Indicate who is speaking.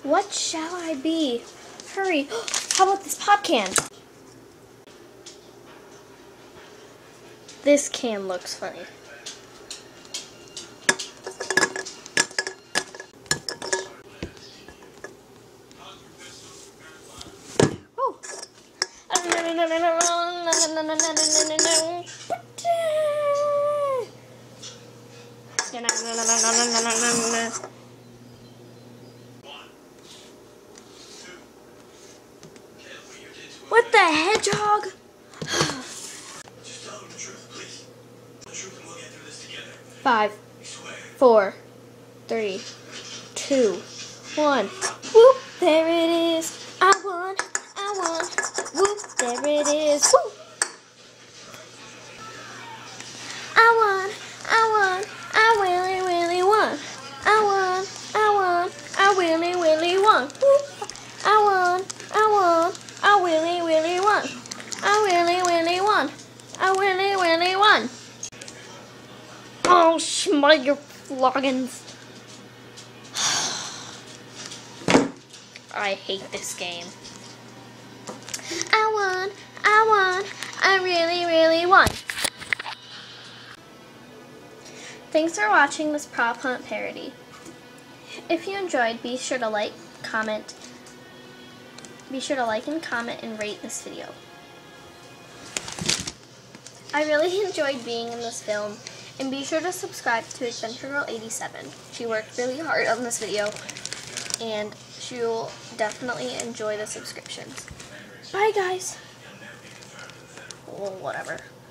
Speaker 1: What shall I be? Hurry. How about this pop can? This can looks funny. Oh. What the hedgehog?
Speaker 2: Just tell them the truth, please. The truth, and we'll get through this together.
Speaker 1: 5,
Speaker 2: I swear.
Speaker 1: 4, 3, 2, 1. Whoop! There it is. I won. I won. Whoop! There it is. Whoop! I won. I won. I really, really won. I won. I won. I really, really won. Whoop! I won. I won. I really, really won. I really, really won. I really, really won. Oh, smite your floggins. I hate this game. I won. I won. I really, really won. Thanks for watching this Prop Hunt parody. If you enjoyed, be sure to like, comment. Be sure to like and comment and rate this video. I really enjoyed being in this film, and be sure to subscribe to Adventure Girl 87. She worked really hard on this video, and she'll definitely enjoy the subscriptions. Bye guys. Well, whatever.